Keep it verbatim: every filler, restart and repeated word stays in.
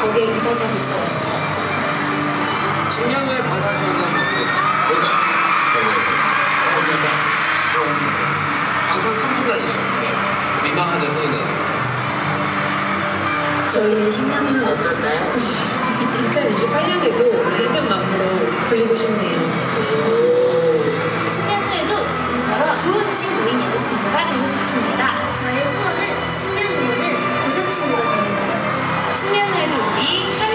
거기에 이바지하고 있을 것 같습니다. 십 년 후에 방탄소년단 모습이 뭘까요? 그래서 그럼 방탄 삼촌단이네요. 네. 민망하죠, 소년단. 저희의 십 년 후는 어떨까요? 이천이십팔 년에도 랜덤 맘으로 그리고 싶네요. 십 년 후에도 지금처럼 좋은 친구인 여자친구가 되고 싶습니다. 저의 소원은 십 년 후에는 부자친구가 되는 거예요. 십 년 후에도 우리